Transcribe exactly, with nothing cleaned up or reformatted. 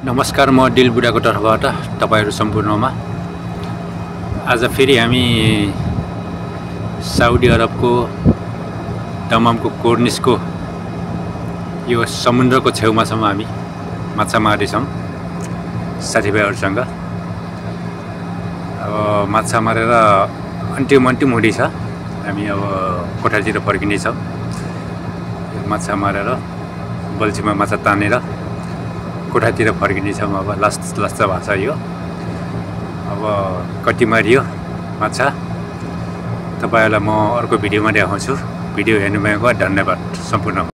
नमस्कार, म दिल बुढाको तर्फबाट तपाईहरु सम्पूर्णमा आज फेरि हामी साउदी अरबको दमामको कोर्निसको यो समुद्रको छेउमा छौं। हामी माछा मार्दैछौं साथीभाइहरुसँग। अब माछा मारेर अन्तिम अन्तिम हुँदै छ। हामी अब कोठातिर फर्किने छौं। माछा मारेर बल्छीमा माछा तानेर कोठातिर फर्किने छौं। अब लास्ट लास्ट भाषा यो। अब कति मारियो माछा तपाईहरुलाई म अर्को भिडियोमा देखाउँछु। भिडियो हेर्नुभएको धन्यवाद सम्पूर्ण।